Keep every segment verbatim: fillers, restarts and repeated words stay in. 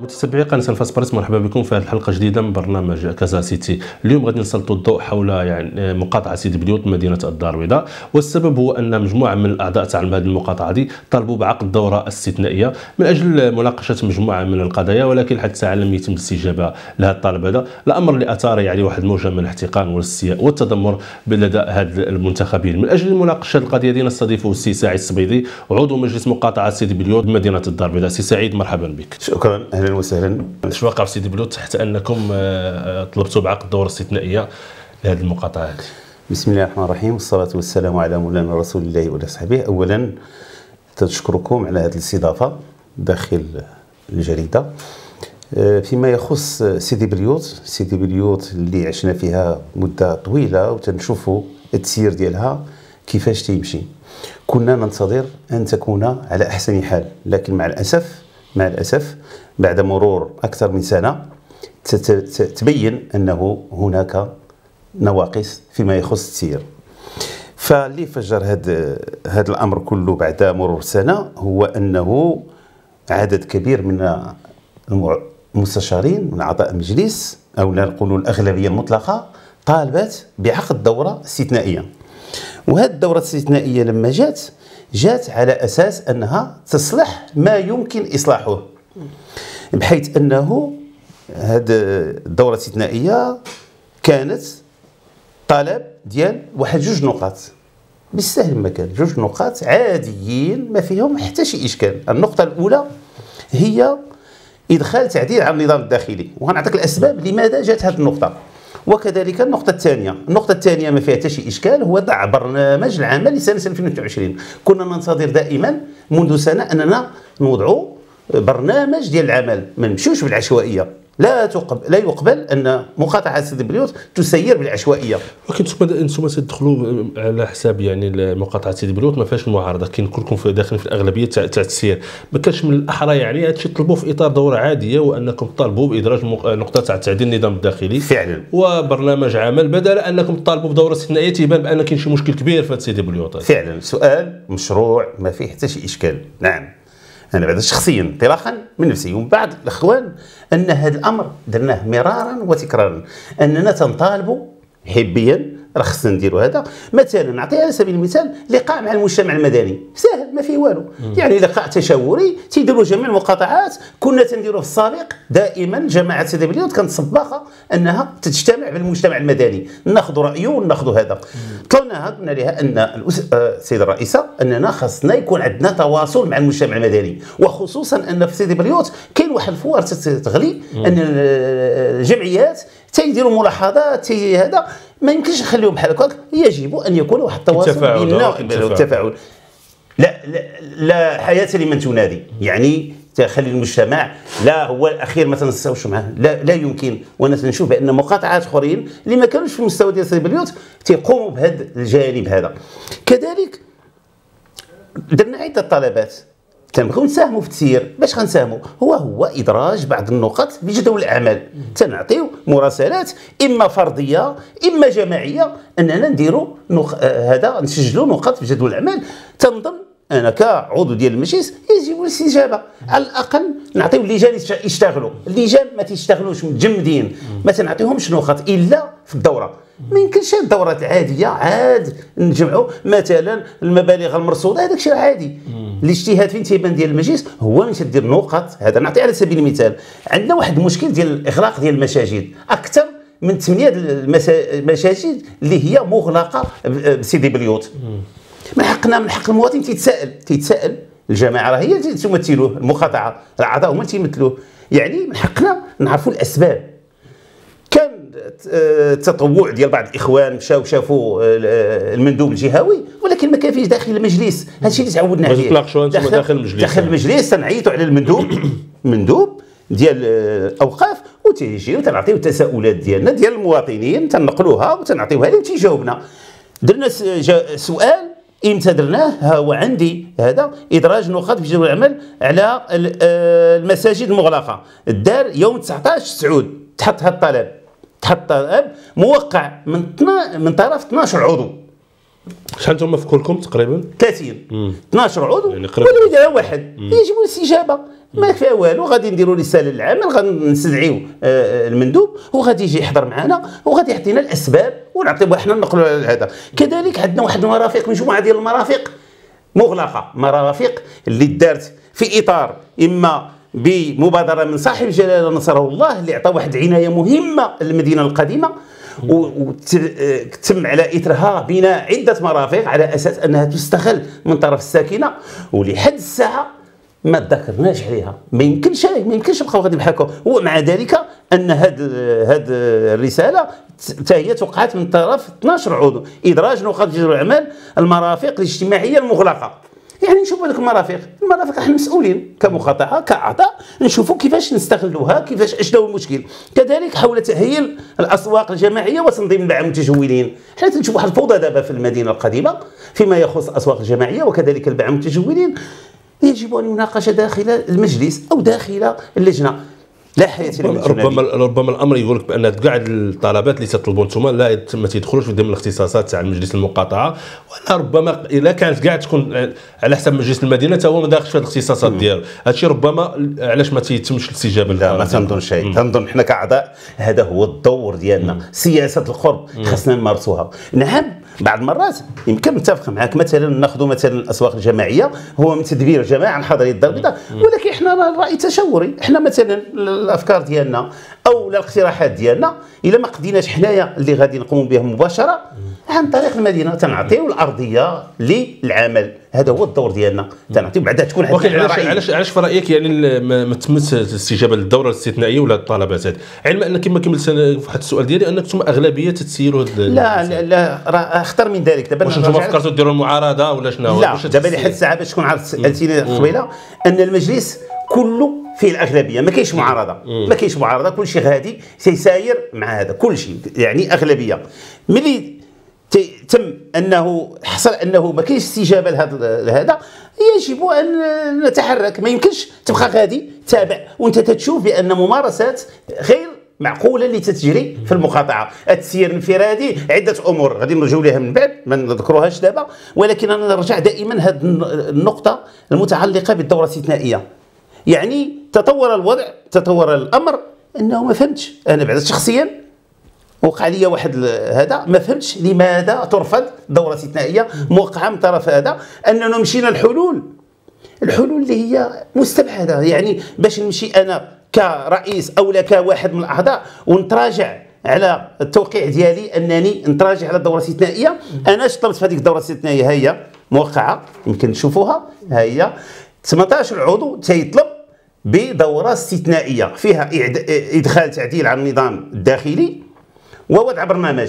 متتبعي قناه انفاس باريس، مرحبا بكم في هذه الحلقه جديده من برنامج كازا سيتي. اليوم غادي نسلطوا الضوء حول يعني مقاطعه سيدي بليوت مدينه الدار البيضاء، والسبب هو ان مجموعه من الاعضاء تاع هذه المقاطعه دي طالبوا بعقد دوره استثنائيه من اجل مناقشه مجموعه من القضايا، ولكن لحد الساعه لم يتم الاستجابه لهذا الطلب هذا، الامر اللي اثار يعني واحد الموجه من الاحتقان والاستياء والتذمر لدى هاد المنتخبين. من اجل مناقشه القضيه دي نستضيف السي سعيد الصبيدي، عضو مجلس مقاطعه سيدي بليوت بمدينه الدار البيضاء. سي سعيد مرحبا بك. شكرا، اهلا وسهلا. اش واقع في سيدي بليوت تحت انكم طلبتوا بعقد دوره استثنائيه لهذه المقاطعه هذه؟ بسم الله الرحمن الرحيم، والصلاه والسلام على مولانا رسول الله وعلى صحبه. اولا تشكركم على هذه الاستضافه داخل الجريده. فيما يخص سيدي بليوت، سيدي بليوت اللي عشنا فيها مده طويله وتنشوفوا التسيير ديالها كيفاش تيمشي، كنا ننتظر ان تكون على احسن حال، لكن مع الاسف مع الاسف بعد مرور اكثر من سنه تبين انه هناك نواقص فيما يخص التسيير. فاللي فجر هذا هذا الامر كله بعد مرور سنه هو انه عدد كبير من المستشارين من اعضاء المجلس، او نقولوا الاغلبيه المطلقه، طالبت بعقد دوره استثنائيه. وهذه الدوره الاستثنائيه لما جات جات على اساس انها تصلح ما يمكن اصلاحه، بحيث انه هذه الدوره الاستثنائيه كانت طلب ديال واحد جوج نقاط بالسهل، ما كان جوج نقاط عاديين ما فيهم حتى شي اشكال. النقطه الاولى هي ادخال تعديل على النظام الداخلي، وغنعطيك الاسباب لماذا جات هذه النقطه. وكذلك النقطة الثانية، النقطة الثانية ما فيها حتى شي إشكال، هو ضع برنامج العمل لسنة ألفين واثنين وعشرين. كنا ننتظر دائما منذ سنة أننا نوضعوا برنامج ديال العمل، ما نمشيوش بالعشوائية. لا تقبل لا يقبل ان مقاطعه سيدي بليوت تسير بالعشوائيه. ولكن انتم تدخلوا على حساب يعني مقاطعه سيدي بليوت ما فيهاش المعارضه، كاين كلكم في داخلين في الاغلبيه تاع التسيير، ما كانش من الاحرى يعني هادشي تطلبوا في اطار دوره عاديه، وانكم تطالبوا بادراج نقطه تاع تعديل النظام الداخلي فعلا وبرنامج عمل، بدل انكم تطالبوا بدوره استثنائيه تيبان بان كاين شي مشكل كبير في سيدي بليوت. فعلا سؤال مشروع ما فيه حتى شي اشكال. نعم، أنا بعد شخصيا انطلاقا من نفسي ومن بعض الأخوان أن هذا الأمر درناه مرارا وتكرارا، أننا تنطالبوا حبيا راه خصنا نديروا هذا. مثلا نعطي على سبيل المثال لقاء مع المجتمع المدني، سهل ما فيه والو، يعني لقاء تشاوري تيديروا جميع المقاطعات. كنا تنديروه في السابق دائما، جماعه سيدي بليوت كانت سباقه انها تجتمع بالمجتمع المدني، ناخذوا رايه وناخذوا هذا. طلبناها قلنا لها ان السيده الرئيسه اننا خاصنا يكون عندنا تواصل مع المجتمع المدني، وخصوصا ان في سيدي بليوت كاين واحد الفوار تغلي ان الجمعيات تيديروا ملاحظات تي هذا، ما يمكنش نخليهم بحال هكاك، يجب ان يكون واحد التواصل بيننا والتفاعل. لا, لا لا حياه لمن تنادي، يعني تخلي المجتمع لا هو الاخير ما تنساوش معاه، لا لا يمكن. وانا تنشوف بان مقاطعات اخرين اللي ما كانوش في المستوى ديال سيدي بليوت تيقوموا بهذا الجانب هذا. كذلك درنا عده طلبات، تنبغيو نساهموا في التسيير. باش غنساهموا؟ هو هو ادراج بعض النقط بجدول الاعمال، تنعطيو مراسلات اما فرديه اما جماعيه اننا نديروا نخ... آه هذا نسجلوا نقط في جدول الاعمال. تنظن انا كعضو ديال المجلس يجب الاستجابه، على الاقل نعطيو اللجان يشتغلوا. اللجان ما تيشتغلوش متجمدين، ما تنعطيهمش نقط الا في الدوره. ما يمكنش الدورات العاديه عاد نجمعوا مثلا المبالغ المرصوده، هذاك الشيء عادي. الاجتهاد فين تيبان ديال المجلس هو من تدير نقط. هذا نعطي على سبيل المثال، عندنا واحد المشكل ديال الاغلاق ديال المساجد، اكثر من ثمانيه المساجد اللي هي مغلقه بسيدي بليوت. من حقنا من حق المواطن تيتساءل تيتساءل الجماعه راه هي تمثلوه، المقاطعه الاعضاء هما تيمثلوه، يعني من حقنا نعرفوا الاسباب. كان التطوع ديال بعض الاخوان مشاو شافوا المندوب الجهوي، ولكن ما كان فيش داخل المجلس. هذا الشيء اللي تعودنا عليه. تناقشوا انتم داخل المجلس، داخل المجلس تنعيطوا على المندوب مندوب ديال الاوقاف، وتيجي وتنعطيو التساؤلات ديالنا ديال المواطنين، تنقلوها وتنعطيوها ليه وتيجاوبنا. درنا سؤال امتى درناه؟ ها هو عندي هذا ادراج نقاط في جدول العمل على المساجد المغلقه، الدار يوم تسعطاش سعود، تحط هذا الطلب، تحط طلب موقع من من طرف اثناش عضو. شحال انتم في كلكم تقريبا؟ ثلاثين اثناش عضو يعني ولا يدير واحد يجب الاستجابه ما فيها والو. غادي نديروا رساله للعمل، غادي نستدعيو المندوب وغادي يجي يحضر معنا وغادي يعطينا الاسباب ونعطيو حنا نقولوا هذا. كذلك عندنا واحد المرافق، مجموعه ديال المرافق مغلقه، مرافق اللي دارت في اطار اما بمبادره من صاحب الجلاله نصره الله اللي عطى واحد العنايه مهمه للمدينه القديمه، وتم على اثرها بناء عده مرافق على اساس انها تستغل من طرف الساكنه، ولحد الساعه ما تذكرناش عليها. ما يمكنش ما يمكنش نبقاو غادي بحال هكا. ومع ذلك ان هاد هاد الرساله حتى هي توقعت من طرف اثناش عضو، ادراج نقاط جدول الاعمال المرافق الاجتماعيه المغلقه. يعني نشوفوا هذوك المرافق، المرافق احنا مسؤولين كمقاطعه كاعضاء نشوفوا كيفاش نستغلوها، كيفاش اشنو هو المشكل. كذلك حول تاهيل الاسواق الجماعيه وتنظيم مع المتجولين. حنا تنشوفوا واحد الفوضى دابا في المدينه القديمه فيما يخص الاسواق الجماعيه وكذلك البيع المتجولين. يجب ان يناقش داخل المجلس او داخل اللجنه. لا حياه لمن ربما ربما الامر يقول لك بان كاع الطلبات اللي تطلبوا انتم لا ما تيدخلوش ضمن الاختصاصات تاع مجلس المقاطعه، ولا ربما الا كانت كاع تكون على حسب مجلس المدينه حتى هو ما داخلش في هذه الاختصاصات ديالو. هادشي ربما علاش ما تيتمش الاستجابه. لا ما تنظن شيء، تنظن حنا كاعضاء هذا هو الدور ديالنا. سياسه القرب خاصنا نمارسوها. نعم بعض المرات يمكن نتفق معك، مثلا ناخذ مثلا الاسواق الجماعيه هو من تدبير الجماعه عن حضريه الدار البيضاء، ولكن احنا الراي التشاوري، احنا مثلا الافكار ديالنا او الاقتراحات ديالنا الا ما قديناش حنايا اللي غادي نقوموا بها مباشره عن طريق المدينه تنعطيو الارضيه للعمل. هذا هو الدور ديالنا، تنعطيو بعدا تكون ولكن علاش علاش علاش في رايك يعني ما تمت الاستجابه للدوره الاستثنائيه ولا الطلبات هذه، علما ان كما كملت في واحد السؤال ديالي انك انتم اغلبيه تتسيروا. لا لا لا راه اخطر من ذلك. دابا واش انتم فكرتوا ديروا المعارضه ولا شنو؟ لا دابا لحد الساعه باش تكون عارف سالتيني قبيله ان المجلس كله فيه الاغلبيه، ما كاينش معارضه، ما كاينش معارضه، كل شيء غادي سيساير مع هذا كل شيء، يعني اغلبيه. ملي تم انه حصل انه ما كاينش استجابه لهذا يجب ان نتحرك. ما يمكنش تبقى غادي تابع وانت تتشوف بان ممارسات غير معقوله اللي تتجري في المقاطعه. التسيير الانفرادي عده امور غادي نرجعوا لها من بعد ما نذكروهاش دابا، ولكن انا نرجع دائما هذه النقطه المتعلقه بالدوره الاستثنائيه. يعني تطور الوضع، تطور الامر انه ما فهمتش انا بعد شخصيا وقع لي واحد هذا ما فهمتش لماذا ترفض دوره استثنائيه موقعه من طرف هذا. اننا مشينا الحلول الحلول اللي هي مستبعده، يعني باش نمشي انا كرئيس او لا كواحد من الاعضاء ونتراجع على التوقيع ديالي انني نتراجع على الدوره الاستثنائيه. انا اش طلبت في هذيك الدوره الاستثنائيه هي موقعه يمكن تشوفوها، هي ثمانية عشر عضو تيطلب بدوره استثنائيه فيها ادخال تعديل على النظام الداخلي ووضع برنامج.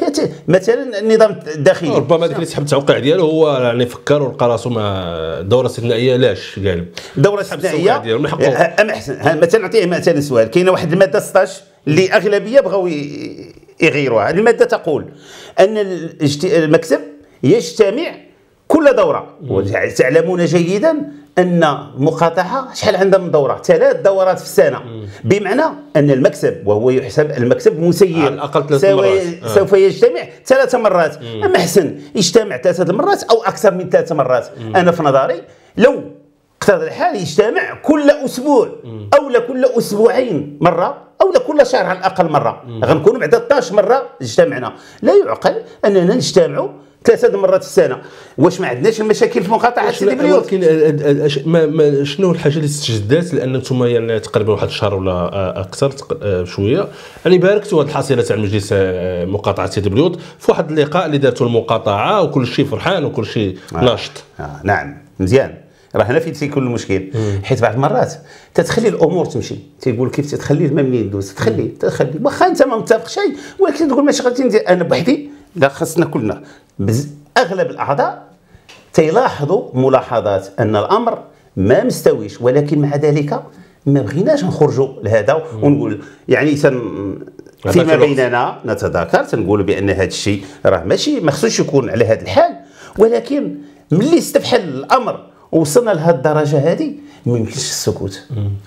مثلا النظام الداخلي ربما هذاك اللي سحب التوقيع ديالو هو يعني فكر ولقى راسو مع دوره استثنائيه. لاش قال دوره استثنائيه؟ ام احسن مثلا نعطيه مثلا سؤال. كاينه واحد الماده ستة عشر اللي اغلبيه بغاو يغيروها. الماده تقول ان المكتب يجتمع كل دوره، وتعلمون جيدا ان المقاطعه شحال عندها من دوره؟ ثلاث دورات في السنه، بمعنى ان المكسب وهو يحسب المكسب مسير على الاقل ثلاث مرات سوف يجتمع ثلاث مرات. اما احسن يجتمع ثلاث مرات او اكثر من ثلاث مرات. مم. انا في نظري لو اقتضى الحال يجتمع كل اسبوع او لكل اسبوعين مره او لكل شهر على الاقل مره، غنكونوا بعد اثناش مره اجتمعنا. لا يعقل اننا نجتمعوا ثلاثة مرات في السنه. واش ما عندناش المشاكل في مقاطعه سيدي بليوت؟ ولكن شنو الحاجه اللي استجدات؟ لان انتم يعني تقريبا واحد الشهر ولا اكثر شويه يعني باركتوا هذه الحصيله تاع المجلس مقاطعه سيدي بليوت في واحد اللقاء اللي دارته المقاطعه وكل شيء فرحان وكل شيء آه. ناشط. آه. نعم مزيان. راه هنا فين تيكون المشكل، حيت بعض المرات تتخلي الامور تمشي، تيقول كيف تتخلي الماء منين يدوز، تخلي تخلي واخا انت ما متفق شيء، ولكن تقول ما شغلتي ندير انا بوحدي. لا خاصنا كلنا. اغلب الاعضاء تيلاحظوا ملاحظات ان الامر ما مستويش، ولكن مع ذلك ما بغيناش نخرجوا لهذا ونقول يعني سن فيما بيننا نتذاكر تنقولوا بان هذا الشيء راه ماشي ما خصوش يكون على هذا الحال. ولكن ملي استفحل الامر وصلنا لهذه الدرجه هذه ما يمكنش السكوت،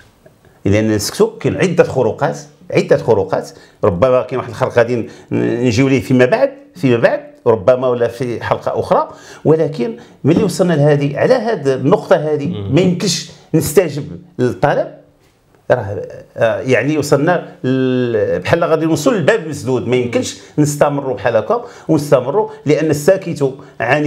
لان السكوت كاين عده خروقات عده خروقات ربما كاين واحد الخرق غادي نجيو ليه فيما بعد فيما بعد ربما ولا في حلقه اخرى، ولكن ملي وصلنا لهذه على هذه النقطه هذه ما يمكنش نستجب للطلب، راه يعني وصلنا بحال غادي نوصلوا للباب مسدود، ما يمكنش نستمروا بحال هكا ونستمروا، لان الساكت عن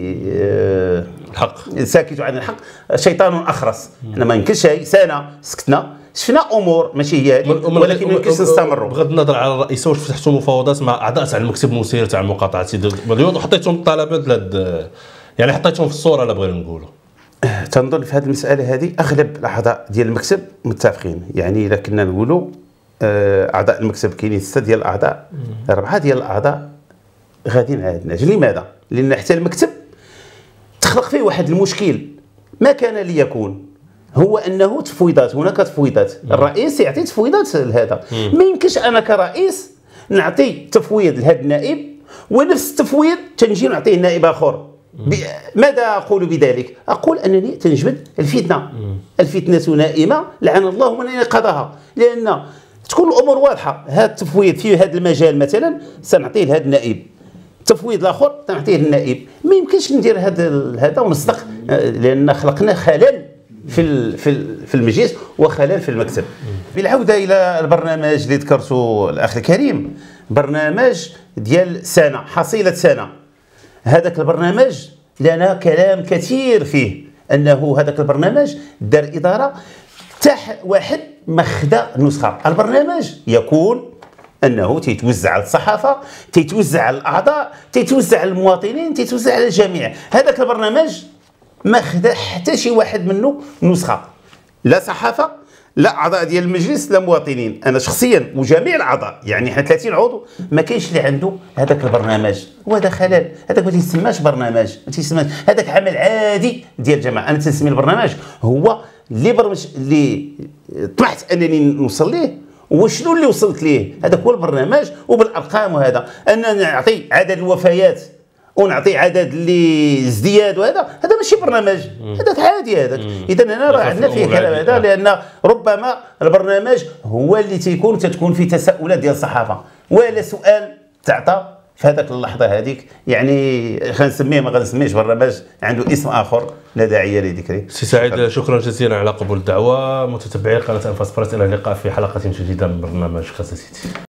الحق الساكت عن الحق شيطان اخرس. حنا ما يمكنش سنه سكتنا، شفنا امور ماشي هي هذه، ولكن ما يمكنش نستمروا. بغض النظر على الرئيسه، واش فتحتوا مفاوضات مع اعضاء تاع المكتب المسير تاع المقاطعه سيدي بليوض وحطيتهم الطلبات لهاد، يعني حطيتهم في الصوره لا بغينا نقولوا؟ تنظن في هذه المساله هذه اغلب الاعضاء ديال المكتب متفقين، يعني الا كنا نقولوا اعضاء المكتب كاينين سته ديال الاعضاء، اربعه ديال الاعضاء غاديين عندنا. لماذا؟ لان حتى المكتب تخلق فيه واحد المشكل ما كان ليكون، هو انه تفويضات، هناك تفويضات، الرئيس يعطي تفويضات لهذا. ما يمكنش انا كرئيس نعطي تفويض لهذا النائب ونفس التفويض تنجي نعطيه نائب اخر. ماذا اقول بذلك؟ اقول انني تنجبد الفتنه. الفتنه نائمه لعن الله من ايقظها، لان تكون الامور واضحه. هذا التفويض في هذا المجال مثلا سنعطيه لهذا النائب، التفويض الاخر سنعطيه للنائب. ما يمكنش ندير هذا هذا ونصدق، لان خلقنا خلل في في في المجلس وخلل في المكتب. بالعوده الى البرنامج اللي ذكرته الاخ الكريم، برنامج ديال سنه، حصيله سنه. هذاك البرنامج لنا كلام كثير فيه، انه هذاك البرنامج دار اداره تاع واحد مخدا نسخه. البرنامج يكون انه تيتوزع على الصحافه، تيتوزع على الاعضاء، تيتوزع على المواطنين، تيتوزع على الجميع. هذاك البرنامج ما خدا حتى شي واحد منه نسخه، لا صحافه لا اعضاء ديال المجلس لا مواطنين. انا شخصيا وجميع الاعضاء، يعني احنا ثلاثين عضو، ما كاينش اللي عنده هذاك البرنامج، وهذا خلل. هذاك ما تيسماش برنامج، ما تيسماش، هذاك عمل عادي ديال الجماعه. انا تنسمي البرنامج هو اللي برمج اللي طمحت انني نوصل ليه، وشنو اللي وصلت ليه. هذاك هو البرنامج وبالارقام. وهذا ان نعطي عدد الوفيات ونعطي عدد اللي ازدياد، وهذا هذا ماشي برنامج، هذاك عادي هذاك. اذا انا راه عندنا فيه كلام هذا، لان ربما البرنامج هو اللي تيكون تتكون فيه تساؤلات ديال الصحافه ولا سؤال تعطى في هذاك اللحظه هذيك. يعني خلينا نسميه، ما غنسميهش برنامج، عنده اسم اخر لا داعي لذكره. سي سعيد، شكرا جزيلا على قبول الدعوه. متتبعي قناه انفاس بريس، الى اللقاء في حلقه جديده من برنامج خصوصيتي.